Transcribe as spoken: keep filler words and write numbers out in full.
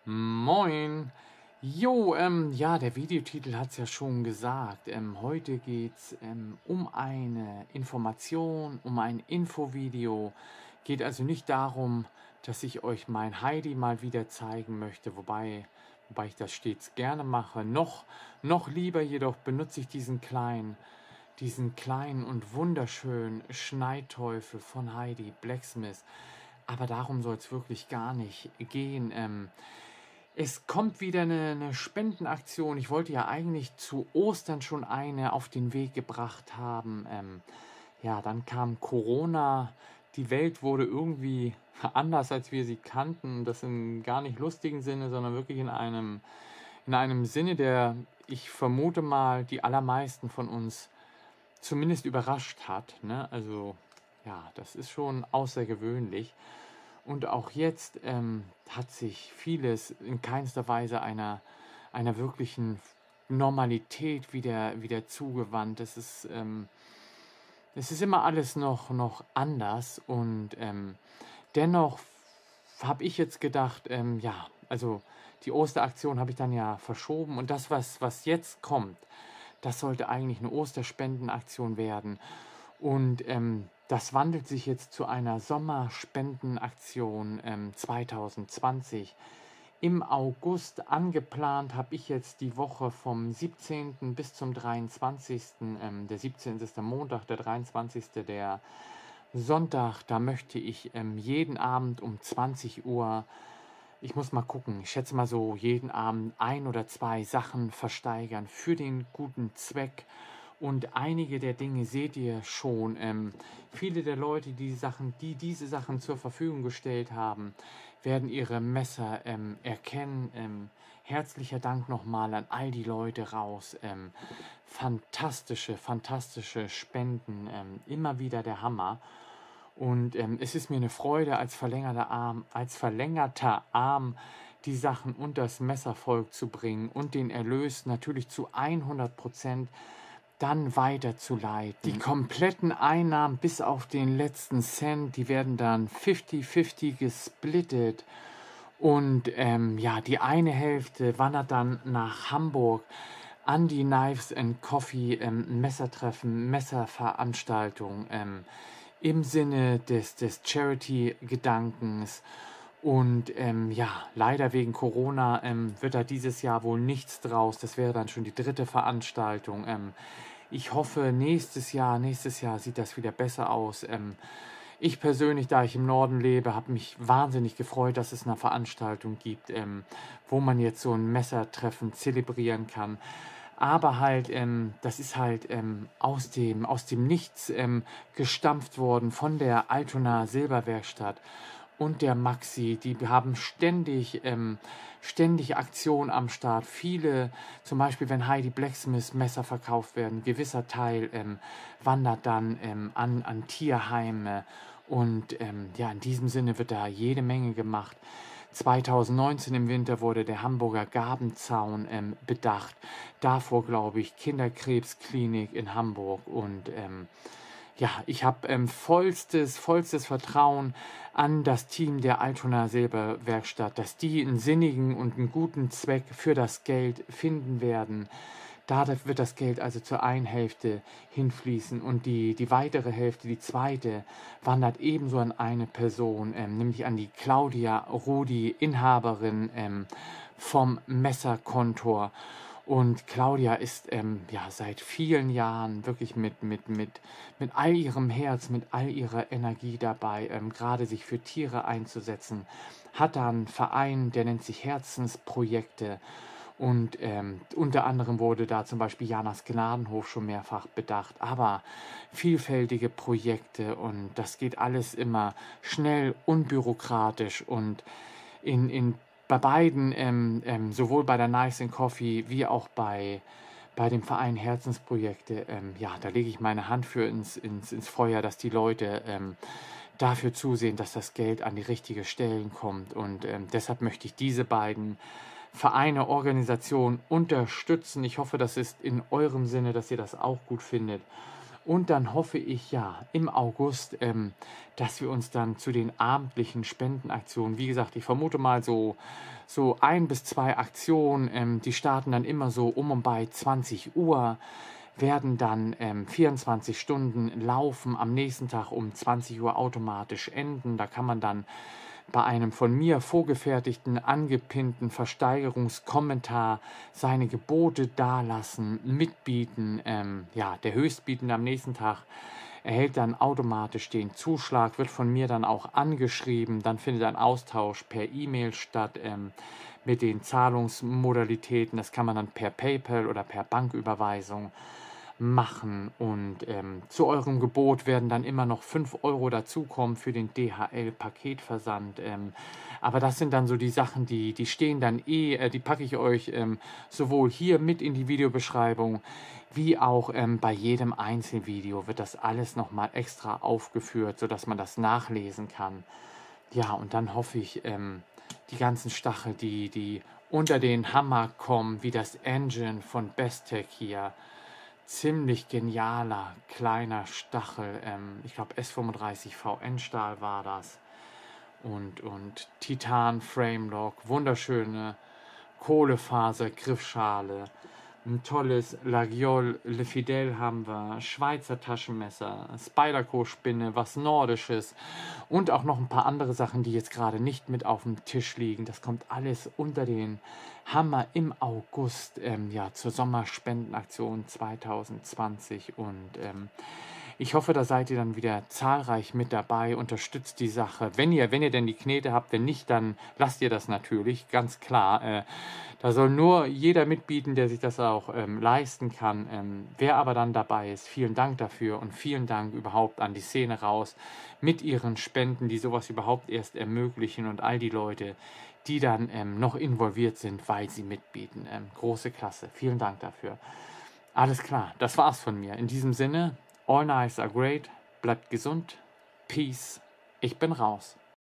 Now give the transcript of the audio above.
Moin. Jo, ähm, ja, der Videotitel hat es ja schon gesagt. Ähm, heute geht es ähm, um eine Information, um ein Infovideo. Geht also nicht darum, dass ich euch mein Heidi mal wieder zeigen möchte, wobei, wobei ich das stets gerne mache. Noch, noch lieber jedoch benutze ich diesen kleinen, diesen kleinen und wunderschönen Schneiteufel von Heidi Blacksmith. Aber darum soll es wirklich gar nicht gehen. Ähm, es kommt wieder eine, eine Spendenaktion. Ich wollte ja eigentlich zu Ostern schon eine auf den Weg gebracht haben. Ähm, ja, dann kam Corona. Die Welt wurde irgendwie anders, als wir sie kannten. Das in gar nicht lustigen Sinne, sondern wirklich in einem, in einem Sinne, der, ich vermute mal, die allermeisten von uns zumindest überrascht hat. Ne? Also, ja, das ist schon außergewöhnlich. Und auch jetzt ähm, hat sich vieles in keinster Weise einer, einer wirklichen Normalität wieder, wieder zugewandt. Es ist, ähm, es ist immer alles noch, noch anders und ähm, dennoch habe ich jetzt gedacht, ähm, ja, also die Osteraktion habe ich dann ja verschoben und das, was, was jetzt kommt, das sollte eigentlich eine Osterspendenaktion werden. Und ähm, das wandelt sich jetzt zu einer Sommerspendenaktion ähm, zwanzig zwanzig. Im August angeplant habe ich jetzt die Woche vom siebzehnten bis zum dreiundzwanzigsten. Ähm, der siebzehnte ist der Montag, der dreiundzwanzigste der Sonntag. Da möchte ich ähm, jeden Abend um zwanzig Uhr, ich muss mal gucken, ich schätze mal so jeden Abend ein oder zwei Sachen versteigern für den guten Zweck. Und einige der Dinge seht ihr schon. Ähm, viele der Leute, die, Sachen, die diese Sachen zur Verfügung gestellt haben, werden ihre Messer ähm, erkennen. Ähm, herzlicher Dank nochmal an all die Leute raus. Ähm, fantastische, fantastische Spenden. Ähm, immer wieder der Hammer. Und ähm, es ist mir eine Freude, als verlängerter Arm, als verlängerter Arm die Sachen unters Messervolk zu bringen und den Erlös natürlich zu hundert Prozent dann weiterzuleiten. Die kompletten Einnahmen bis auf den letzten Cent, die werden dann fünfzig fünfzig gesplittet. Und ähm, ja, die eine Hälfte wandert dann nach Hamburg an die Knives and Coffee ähm, Messertreffen, Messerveranstaltung ähm, im Sinne des, des Charity-Gedankens. Und ähm, ja, leider wegen Corona ähm, wird da dieses Jahr wohl nichts draus. Das wäre dann schon die dritte Veranstaltung. Ähm, ich hoffe, nächstes Jahr, nächstes Jahr sieht das wieder besser aus. Ähm, ich persönlich, da ich im Norden lebe, habe mich wahnsinnig gefreut, dass es eine Veranstaltung gibt, ähm, wo man jetzt so ein Messertreffen zelebrieren kann. Aber halt, ähm, das ist halt ähm, aus dem, aus dem Nichts ähm, gestampft worden von der Altona Silberwerkstatt und der Maxi. Die haben ständig, ähm, ständig Aktionen am Start. Viele, zum Beispiel, wenn Heidi Blacksmith Messer verkauft werden, gewisser Teil ähm, wandert dann ähm, an, an Tierheime. Und ähm, ja, in diesem Sinne wird da jede Menge gemacht. zwanzig neunzehn im Winter wurde der Hamburger Gabenzaun ähm, bedacht. Davor, glaube ich, Kinderkrebsklinik in Hamburg. Und ähm, ja, ich habe ähm, vollstes, vollstes Vertrauen an das Team der Altona Silberwerkstatt, dass die einen sinnigen und einen guten Zweck für das Geld finden werden. Da wird das Geld also zur einen Hälfte hinfließen und die, die weitere Hälfte, die zweite, wandert ebenso an eine Person, ähm, nämlich an die Claudia Rudi, Inhaberin ähm, vom Messerkontor. Und Claudia ist ähm, ja seit vielen Jahren wirklich mit, mit, mit, mit all ihrem Herz, mit all ihrer Energie dabei, ähm, gerade sich für Tiere einzusetzen. Hat da einen Verein, der nennt sich Herzensprojekte. Und ähm, unter anderem wurde da zum Beispiel Janas Gnadenhof schon mehrfach bedacht. Aber vielfältige Projekte und das geht alles immer schnell, unbürokratisch und in, in bei beiden, ähm, ähm, sowohl bei der Knives and Coffee wie auch bei, bei dem Verein Herzensprojekte, ähm, ja, da lege ich meine Hand für ins, ins, ins Feuer, dass die Leute ähm, dafür zusehen, dass das Geld an die richtigen Stellen kommt. Und ähm, deshalb möchte ich diese beiden Vereine, Organisationen unterstützen. Ich hoffe, das ist in eurem Sinne, dass ihr das auch gut findet. Und dann hoffe ich ja im August, ähm, dass wir uns dann zu den abendlichen Spendenaktionen, wie gesagt, ich vermute mal so, so ein bis zwei Aktionen, ähm, die starten dann immer so um und bei zwanzig Uhr, werden dann ähm, vierundzwanzig Stunden laufen, am nächsten Tag um zwanzig Uhr automatisch enden. Da kann man dann bei einem von mir vorgefertigten, angepinnten Versteigerungskommentar seine Gebote dalassen, mitbieten. Ähm, ja, der Höchstbietende am nächsten Tag erhält dann automatisch den Zuschlag, wird von mir dann auch angeschrieben. Dann findet ein Austausch per E-Mail statt ähm, mit den Zahlungsmodalitäten. Das kann man dann per PayPal oder per Banküberweisung machen. Und ähm, zu eurem Gebot werden dann immer noch fünf Euro dazukommen für den D H L-Paketversand. Ähm, aber das sind dann so die Sachen, die, die stehen dann eh, äh, die packe ich euch ähm, sowohl hier mit in die Videobeschreibung, wie auch ähm, bei jedem Einzelvideo wird das alles nochmal extra aufgeführt, sodass man das nachlesen kann. Ja, und dann hoffe ich, ähm, die ganzen Stachel, die, die unter den Hammer kommen, wie das Engine von Bestech hier, ziemlich genialer kleiner Stachel, ähm, ich glaube S fünfunddreißig V N-Stahl war das, und, und Titan Framelock, wunderschöne Kohlefaser Griffschale, ein tolles Lagiol Le Fidèle haben wir, Schweizer Taschenmesser, Spyderco-Spinne, was Nordisches und auch noch ein paar andere Sachen, die jetzt gerade nicht mit auf dem Tisch liegen. Das kommt alles unter den Hammer im August, ähm, ja, zur Sommerspendenaktion zwanzig zwanzig. Und ähm, ich hoffe, da seid ihr dann wieder zahlreich mit dabei, unterstützt die Sache. Wenn ihr, wenn ihr denn die Knete habt, wenn nicht, dann lasst ihr das natürlich, ganz klar. Äh, da soll nur jeder mitbieten, der sich das auch ähm, leisten kann. Ähm, wer aber dann dabei ist, vielen Dank dafür und vielen Dank überhaupt an die Szene raus mit ihren Spenden, die sowas überhaupt erst ermöglichen, und all die Leute, die dann ähm, noch involviert sind, weil sie mitbieten. Ähm, große Klasse. Vielen Dank dafür. Alles klar, das war's von mir. In diesem Sinne, all knives are great, bleibt gesund, peace, ich bin raus.